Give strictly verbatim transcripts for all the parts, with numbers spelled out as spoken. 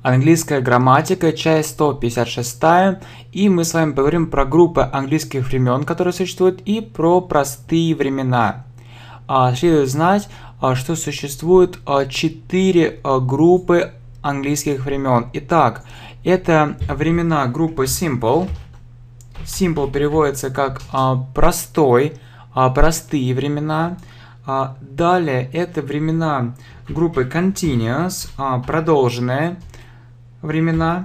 Английская грамматика, часть сто пятьдесят шесть, и мы с вами поговорим про группы английских времен, которые существуют, и про простые времена. Следует знать, что существует четыре группы английских времен. Итак, это времена группы Simple. Simple переводится как простой, простые времена. Далее это времена группы Continuous, продолженные времена.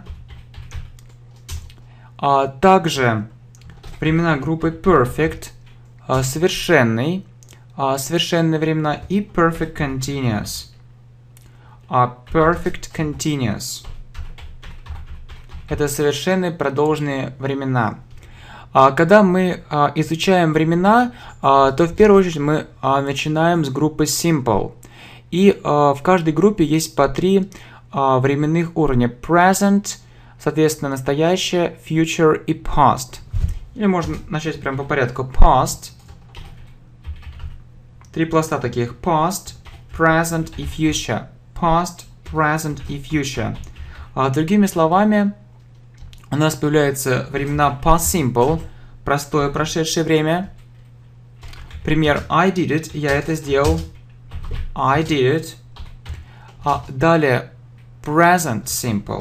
Также времена группы Perfect, совершенный, совершенные времена, и Perfect Continuous. Perfect Continuous. Это совершенные продолженные времена. Когда мы изучаем времена, то в первую очередь мы начинаем с группы Simple. И в каждой группе есть по три временных уровня. Present, соответственно, настоящее, Future и Past. Или можно начать прямо по порядку. Past. Три пласта таких. Past, Present и Future. Past, Present и Future. Другими словами, у нас появляются времена Past Simple, простое прошедшее время. Пример I did it, я это сделал. I did it. А далее Present Simple.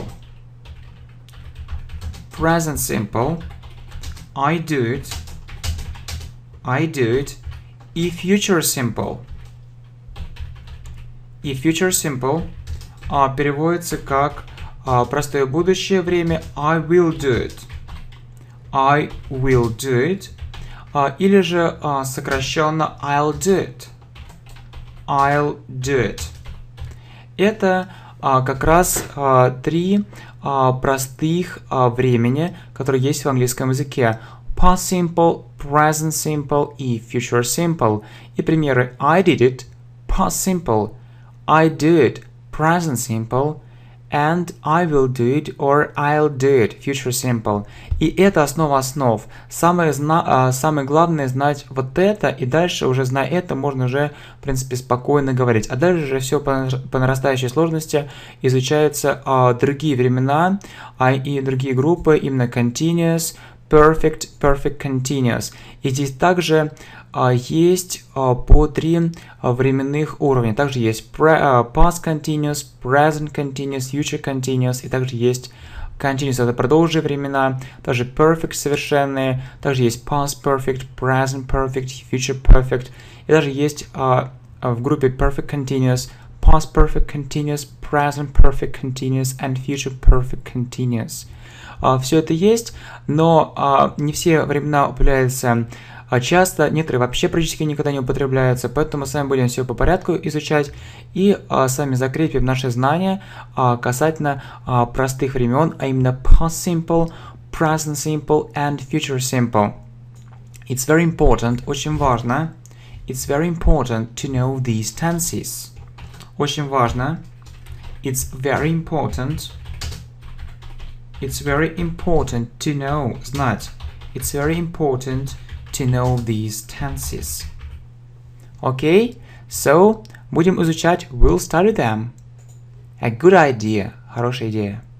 Present Simple. I do it. I do it. И Future Simple. И Future Simple а, переводится как а, простое будущее время. I will do it. I will do it. А, или же а, сокращенно I'll do it. I'll do it. Это а, как раз а, три а, простых а, времени, которые есть в английском языке. Past Simple, Present Simple и Future Simple. И примеры I did it, Past Simple. I do it, Present Simple. And I will do it or I'll do it, Future Simple. И это основа основ. Самое, зна самое главное знать вот это, и дальше уже зная это, можно уже, в принципе, спокойно говорить. А дальше же все по, по нарастающей сложности изучаются а, другие времена а, и другие группы, именно Continuous, Perfect, Perfect Continuous. И здесь также а, есть а, по три а, временных уровня. Также есть pre, а, Past Continuous, Present Continuous, Future Continuous. И также есть Continuous, это продолжие времена. Также Perfect, совершенные. Также есть Past Perfect, Present Perfect, Future Perfect. И даже есть а, в группе Perfect Continuous, Past Perfect Continuous, Present Perfect Continuous and Future Perfect Continuous. Uh, все это есть, но uh, не все времена употребляются uh, часто, некоторые вообще практически никогда не употребляются, поэтому мы с вами будем все по порядку изучать и uh, с вами закрепим наши знания uh, касательно uh, простых времен, а именно Past Simple, Present Simple and Future Simple. It's very important, очень важно, it's very important to know these tenses. Очень важно, it's very important. It's very important to know, знать. It's very important to know these tenses. Okay, so будем изучать. We'll study them. A good idea. Хорошая идея.